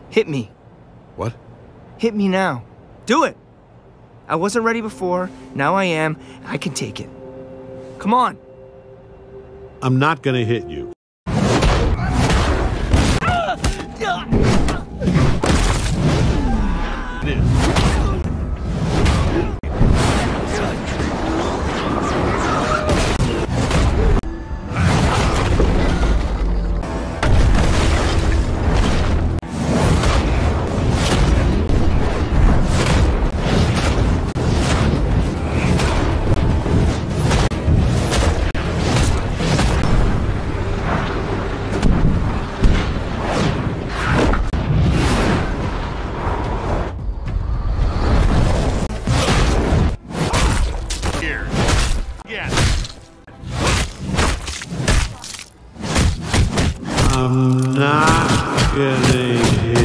Hit me. What? Hit me now. Do it! I wasn't ready before, now I am. I can take it. Come on. I'm not gonna hit you. I'm not gonna